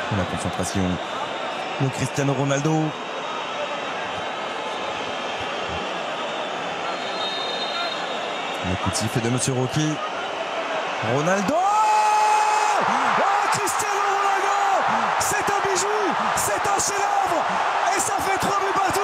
La concentration de Cristiano Ronaldo. Le coup de sifflet de Monsieur Rocky. Ronaldo! Oh, Cristiano Ronaldo! C'est un bijou! C'est un chef-d'œuvre! Et ça fait 3 buts partout!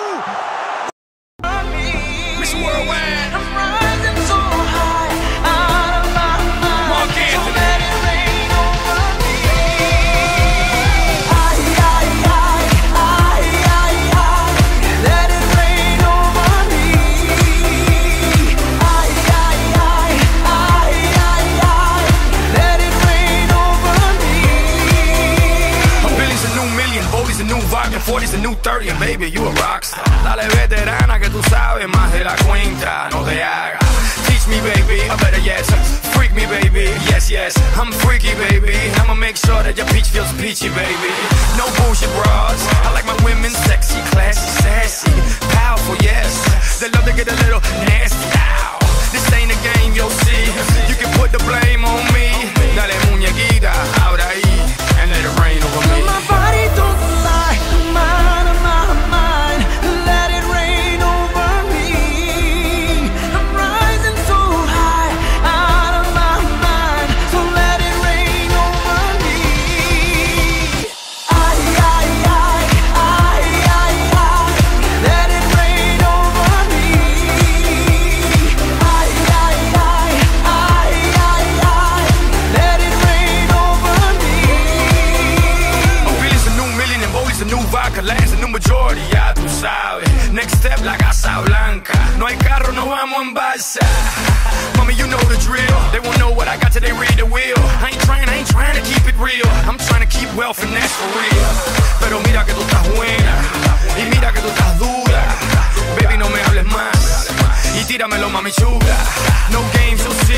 It's a new 30 and baby, you a rockstar. Dale veterana que tú sabes más de la cuenta, no te hagas. Teach me baby, I better yes. Freak me baby, yes yes. I'm freaky baby, I'ma make sure that your peach feels peachy baby. No bullshit bras, I like my women sexy, classy, sassy, powerful yes. They love to get a little nasty. Ow. This ain't a game, you'll see. You can put the blame on me. Dale muñequita, ahora ahí, and let it rain over me. My body don't lie, mind of my mind. Let it rain over me. I'm rising so high, out of my mind. So let it rain over me. Ay, ay, ay, ay, ay, ay. Let it rain over me. Ay, ay, ay, ay, ay, ay. Let it rain over me. Billy's a new million and Bowley's a new vodka, Lance a new majority, ya tú sabes. Next step, la Casa Blanca. No hay carro, no vamos en balsa. Mommy, you know the drill. They won't know what I got till they read the wheel. I ain't trying to keep it real. I'm trying to keep wealth and that's for real. Pero mira que tú estás buena y mira que tú estás dura. Baby, no me hables más y tíramelo, mami chula. No games, you'll see.